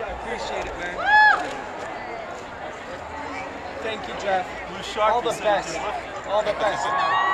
I appreciate it, man. Thank you, Jeff. You shark All the best. All the best.